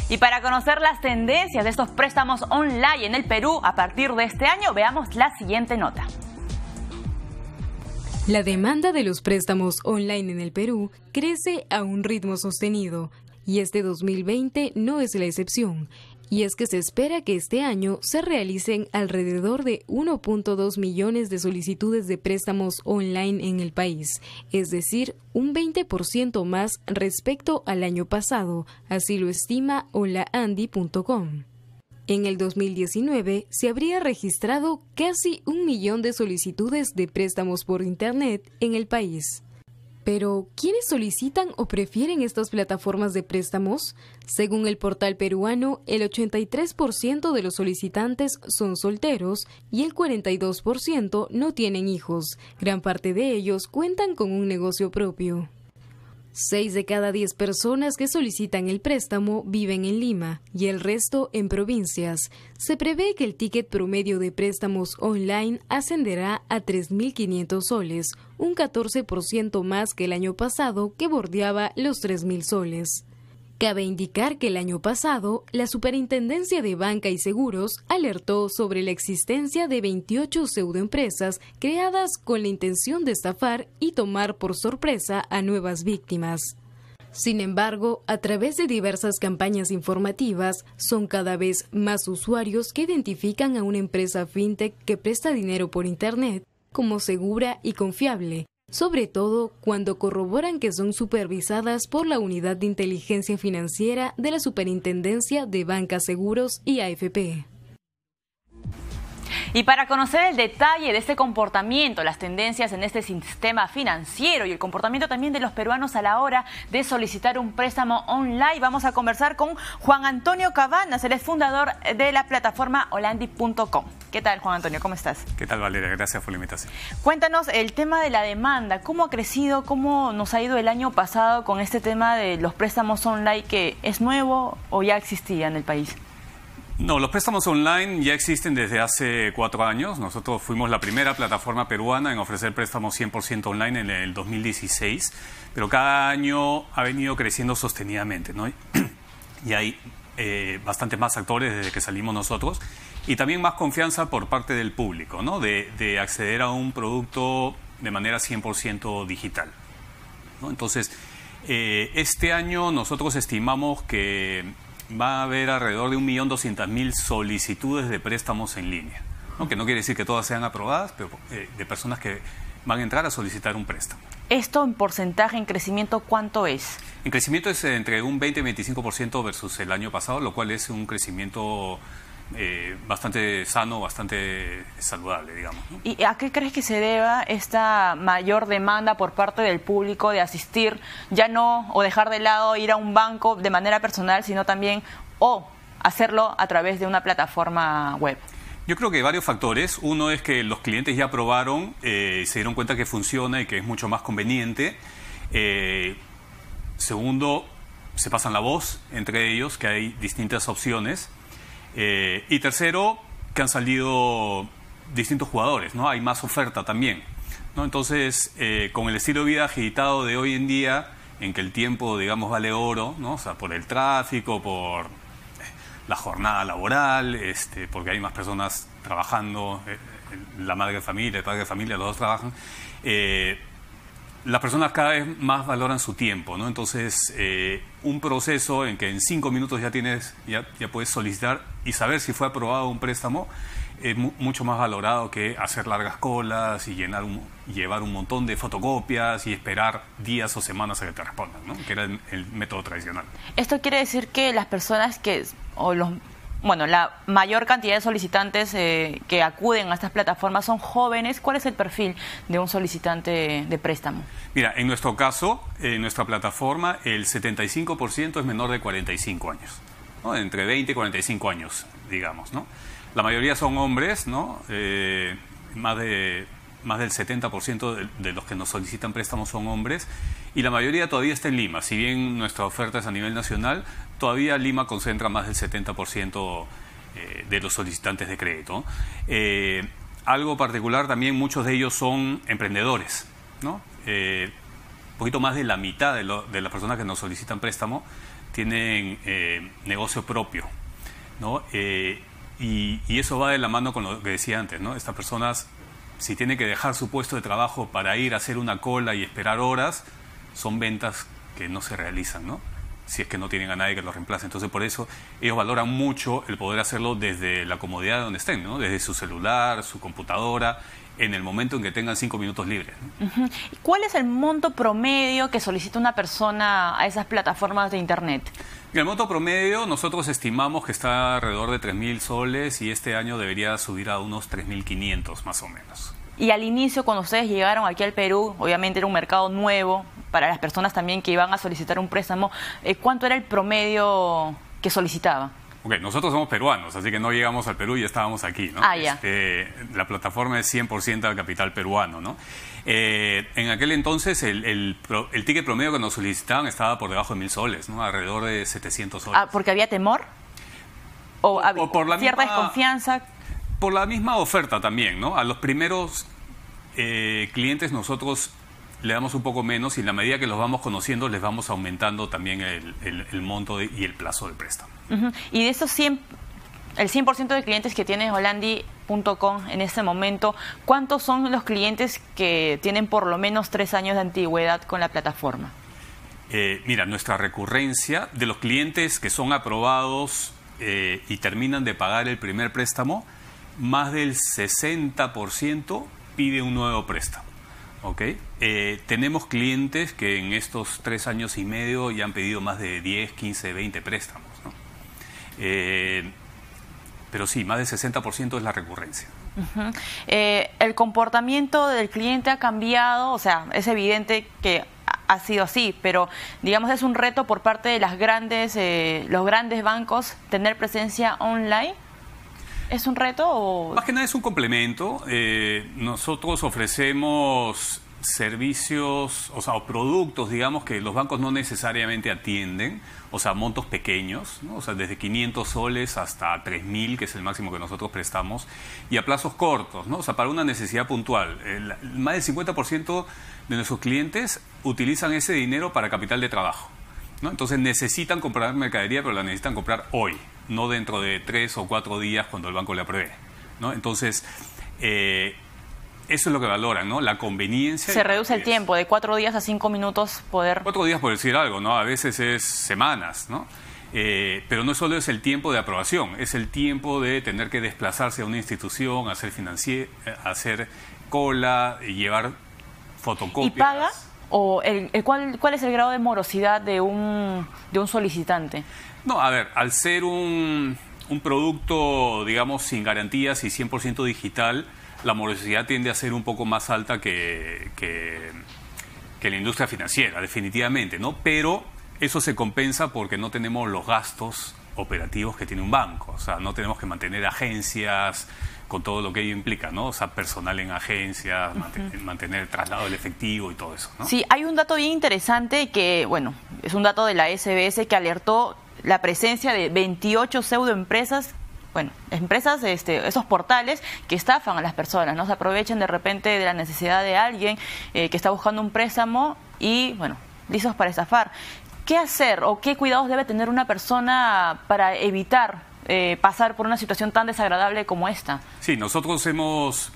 Y para conocer las tendencias de estos préstamos online en el Perú a partir de este año, veamos la siguiente nota. La demanda de los préstamos online en el Perú crece a un ritmo sostenido y este 2020 no es la excepción. Y es que se espera que este año se realicen alrededor de 1.2 millones de solicitudes de préstamos online en el país, es decir, un 20% más respecto al año pasado, así lo estima holaandi.com. En el 2019 se habría registrado casi 1 millón de solicitudes de préstamos por Internet en el país. Pero, ¿quiénes solicitan o prefieren estas plataformas de préstamos? Según el portal peruano, el 83% de los solicitantes son solteros y el 42% no tienen hijos. Gran parte de ellos cuentan con un negocio propio. 6 de cada 10 personas que solicitan el préstamo viven en Lima y el resto en provincias. Se prevé que el ticket promedio de préstamos online ascenderá a 3.500 soles, un 14% más que el año pasado, que bordeaba los 3.000 soles. Cabe indicar que el año pasado, la Superintendencia de Banca y Seguros alertó sobre la existencia de 28 pseudoempresas creadas con la intención de estafar y tomar por sorpresa a nuevas víctimas. Sin embargo, a través de diversas campañas informativas, son cada vez más usuarios que identifican a una empresa fintech que presta dinero por Internet como segura y confiable, sobre todo cuando corroboran que son supervisadas por la Unidad de Inteligencia Financiera de la Superintendencia de Banca, Seguros y AFP. Y para conocer el detalle de este comportamiento, las tendencias en este sistema financiero y el comportamiento también de los peruanos a la hora de solicitar un préstamo online, vamos a conversar con Juan Antonio Cabanas, él es fundador de la plataforma holaandi.com. ¿Qué tal, Juan Antonio? ¿Cómo estás? ¿Qué tal, Valeria? Gracias por la invitación. Cuéntanos el tema de la demanda. ¿Cómo ha crecido? ¿Cómo nos ha ido el año pasado con este tema de los préstamos online, que es nuevo o ya existía en el país? No, los préstamos online ya existen desde hace 4 años. Nosotros fuimos la primera plataforma peruana en ofrecer préstamos 100% online en el 2016, pero cada año ha venido creciendo sostenidamente, ¿no? Y hay bastantes más actores desde que salimos nosotros y también más confianza por parte del público, ¿no? De acceder a un producto de manera 100% digital, ¿no? Entonces, este año nosotros estimamos que va a haber alrededor de 1.200.000 solicitudes de préstamos en línea, ¿no? Que no quiere decir que todas sean aprobadas, pero de personas que van a entrar a solicitar un préstamo. ¿Esto en porcentaje, en crecimiento, cuánto es? En crecimiento es entre un 20 y 25% versus el año pasado, lo cual es un crecimiento bastante sano, bastante saludable, digamos, ¿no? ¿Y a qué crees que se deba esta mayor demanda por parte del público de asistir, ya no, o dejar de lado ir a un banco de manera personal, sino también, o hacerlo a través de una plataforma web? Yo creo que hay varios factores. Uno es que los clientes ya probaron, se dieron cuenta que funciona y que es mucho más conveniente. Segundo, se pasan la voz entre ellos, que hay distintas opciones. Y tercero, que han salido distintos jugadores, ¿no? Hay más oferta también, ¿no? Entonces, con el estilo de vida agitado de hoy en día, en que el tiempo, digamos, vale oro, ¿no? O sea, por el tráfico, por la jornada laboral, porque hay más personas trabajando, la madre de familia, el padre de familia, los dos trabajan. Las personas cada vez más valoran su tiempo, ¿no? Entonces, un proceso en que en 5 minutos ya puedes solicitar y saber si fue aprobado un préstamo es mucho más valorado que hacer largas colas y llevar un montón de fotocopias y esperar días o semanas a que te respondan, ¿no? Que era el método tradicional. Esto quiere decir que las personas la mayor cantidad de solicitantes que acuden a estas plataformas son jóvenes. ¿Cuál es el perfil de un solicitante de préstamo? Mira, en nuestro caso, en nuestra plataforma, el 75% es menor de 45 años, ¿no? Entre 20 y 45 años, digamos, ¿no? La mayoría son hombres, ¿no? Más del 70% de los que nos solicitan préstamos son hombres, y la mayoría todavía está en Lima. Si bien nuestra oferta es a nivel nacional, todavía Lima concentra más del 70% de los solicitantes de crédito. Algo particular también, muchos de ellos son emprendedores, ¿no? Un poquito más de la mitad de las personas que nos solicitan préstamo tienen negocio propio, ¿no? Y eso va de la mano con lo que decía antes, ¿no? Estas personas, si tienen que dejar su puesto de trabajo para ir a hacer una cola y esperar horas, son ventas que no se realizan, ¿no? Si es que no tienen a nadie que los reemplace. Entonces, por eso ellos valoran mucho el poder hacerlo desde la comodidad de donde estén, ¿no? Desde su celular, su computadora, en el momento en que tengan 5 minutos libres, ¿no? ¿Cuál es el monto promedio que solicita una persona a esas plataformas de Internet? El monto promedio nosotros estimamos que está alrededor de 3.000 soles y este año debería subir a unos 3.500 más o menos. Y al inicio, cuando ustedes llegaron aquí al Perú, obviamente era un mercado nuevo para las personas también que iban a solicitar un préstamo. ¿Cuánto era el promedio que solicitaba? Ok, nosotros somos peruanos, así que no llegamos al Perú y estábamos aquí, ¿no? Ah, ya. La plataforma es 100% al capital peruano, ¿no? En aquel entonces el ticket promedio que nos solicitaban estaba por debajo de 1.000 soles, ¿no? Alrededor de 700 soles. Ah, ¿porque había temor? ¿O por la cierta misma desconfianza? Por la misma oferta también, ¿no? A los primeros clientes nosotros le damos un poco menos y en la medida que los vamos conociendo les vamos aumentando también el monto y el plazo del préstamo. Y de esos el 100% de clientes que tiene Holandi.com en este momento, ¿cuántos son los clientes que tienen por lo menos 3 años de antigüedad con la plataforma? Mira, nuestra recurrencia de los clientes que son aprobados y terminan de pagar el primer préstamo, más del 60% pide un nuevo préstamo. ¿Okay? Tenemos clientes que en estos 3 años y medio ya han pedido más de 10, 15, 20 préstamos, ¿no? Pero sí, más del 60% es la recurrencia. El comportamiento del cliente ha cambiado, o sea, es evidente que ha sido así, pero digamos es un reto por parte de los grandes bancos tener presencia online. ¿Es un reto o...? Más que nada es un complemento. Nosotros ofrecemos servicios, o sea, o productos, digamos, que los bancos no necesariamente atienden, o sea, montos pequeños, ¿no? O sea, desde 500 soles hasta 3.000, que es el máximo que nosotros prestamos, y a plazos cortos, ¿no? O sea, para una necesidad puntual. Más del 50% de nuestros clientes utilizan ese dinero para capital de trabajo, ¿no? Entonces necesitan comprar mercadería, pero la necesitan comprar hoy, no dentro de 3 o 4 días cuando el banco le apruebe, ¿no? Entonces, eso es lo que valoran, ¿no? La conveniencia. Se reduce el tiempo, de 4 días a 5 minutos poder... 4 días por decir algo, ¿no? A veces es semanas, ¿no? Pero no solo es el tiempo de aprobación, es el tiempo de tener que desplazarse a una institución, hacer cola, llevar fotocopias. ¿Y paga? ¿O cuál es el grado de morosidad de un solicitante? No, a ver, al ser un producto, digamos, sin garantías y 100% digital, la morosidad tiende a ser un poco más alta que la industria financiera, definitivamente, ¿no? Pero eso se compensa porque no tenemos los gastos operativos que tiene un banco. O sea, no tenemos que mantener agencias con todo lo que ello implica, ¿no? O sea, personal en agencias, mantener el traslado del efectivo y todo eso, ¿no? Sí, hay un dato bien interesante que, bueno, es un dato de la SBS que alertó la presencia de 28 pseudoempresas, bueno, empresas, esos portales que estafan a las personas, ¿no? Se aprovechan de repente de la necesidad de alguien que está buscando un préstamo y, bueno, listos para estafar. ¿Qué hacer o qué cuidados debe tener una persona para evitar pasar por una situación tan desagradable como esta? Sí, nosotros hemos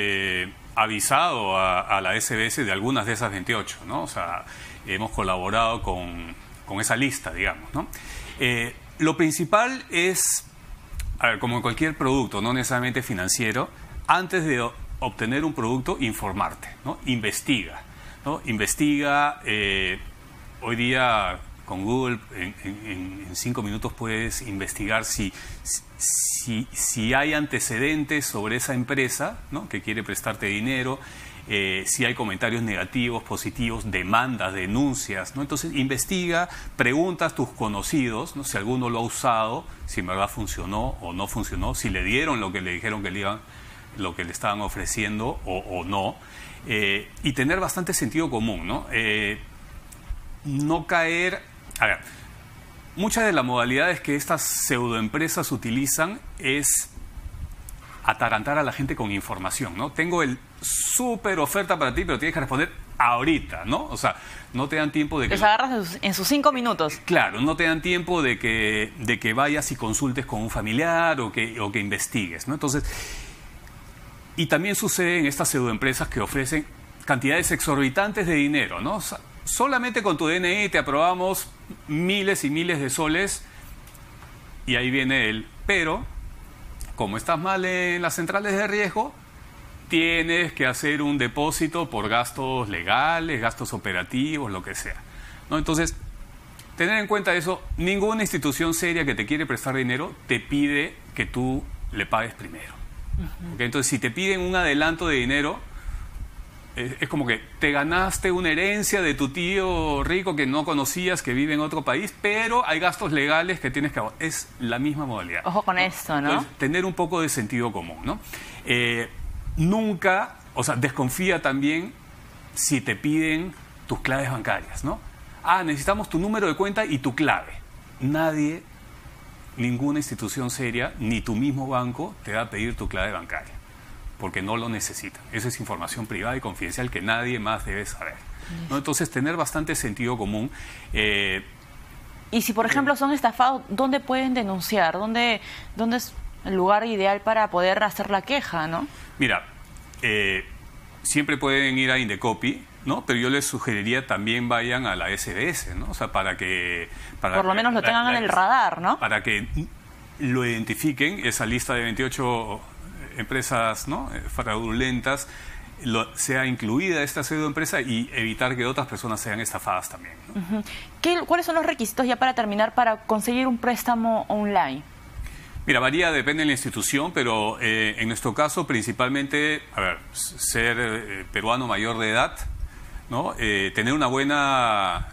avisado a la SBS de algunas de esas 28, ¿no? O sea, hemos colaborado con esa lista, digamos, ¿no? Lo principal es, a ver, como en cualquier producto, no necesariamente financiero, antes de obtener un producto, informarte, ¿no? Investiga, ¿no? Investiga, hoy día con Google en 5 minutos puedes investigar si hay antecedentes sobre esa empresa, ¿no? Que quiere prestarte dinero, si hay comentarios negativos, positivos, demandas, denuncias, ¿no? Entonces investiga, pregunta a tus conocidos, ¿no? Si alguno lo ha usado, si en verdad funcionó o no funcionó, si le dieron lo que le dijeron que lo que le estaban ofreciendo o no, y tener bastante sentido común, ¿no? No caer... A ver, muchas de las modalidades que estas pseudoempresas utilizan es atarantar a la gente con información, ¿no? Tengo el súper oferta para ti, pero tienes que responder ahorita, ¿no? O sea, no te dan tiempo de que... Les agarras en sus 5 minutos. Claro, no te dan tiempo de que vayas y consultes con un familiar o que investigues, ¿no? Entonces, y también sucede en estas pseudoempresas que ofrecen cantidades exorbitantes de dinero, ¿no? O sea, solamente con tu DNI te aprobamos miles y miles de soles y ahí viene el pero. Como estás mal en las centrales de riesgo, tienes que hacer un depósito por gastos legales, gastos operativos, lo que sea, ¿no? Entonces, tener en cuenta eso, ninguna institución seria que te quiere prestar dinero te pide que tú le pagues primero. ¿Okay? Entonces, si te piden un adelanto de dinero, es como que te ganaste una herencia de tu tío rico que no conocías, que vive en otro país, pero hay gastos legales que tienes que... Es la misma modalidad. Ojo con esto, ¿no? Entonces, tener un poco de sentido común, ¿no? Nunca, o sea, desconfía también si te piden tus claves bancarias, ¿no? Necesitamos tu número de cuenta y tu clave. Nadie, ninguna institución seria, ni tu mismo banco te va a pedir tu clave bancaria, porque no lo necesitan. Esa es información privada y confidencial que nadie más debe saber, ¿no? Entonces, tener bastante sentido común. Y si, por ejemplo, son estafados, ¿dónde pueden denunciar? ¿Dónde es el lugar ideal para poder hacer la queja, no? Mira, siempre pueden ir a Indecopi, ¿no? Pero yo les sugeriría también vayan a la SBS, ¿no? O sea, para que... Por lo menos lo tengan en el radar, ¿no? Para que lo identifiquen, esa lista de 28 empresas, ¿no?, fraudulentas, sea incluida esta pseudoempresa y evitar que otras personas sean estafadas también, ¿no? ¿Cuáles son los requisitos, ya para terminar, para conseguir un préstamo online? Mira, varía, depende de la institución, pero en nuestro caso principalmente, ser peruano mayor de edad, ¿no? Tener una buena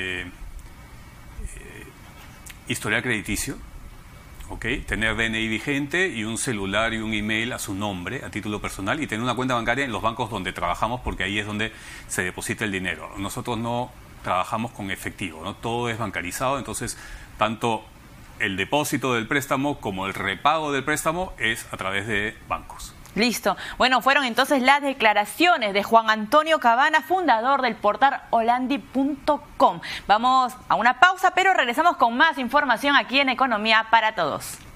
historial crediticio, ¿okay? Tener DNI vigente y un celular y un email a su nombre, a título personal, y tener una cuenta bancaria en los bancos donde trabajamos, porque ahí es donde se deposita el dinero. Nosotros no trabajamos con efectivo, ¿no? Todo es bancarizado, entonces tanto el depósito del préstamo como el repago del préstamo es a través de bancos. Listo. Bueno, fueron entonces las declaraciones de Juan Antonio Cabana, fundador del portal Holandi.com. Vamos a una pausa, pero regresamos con más información aquí en Economía para Todos.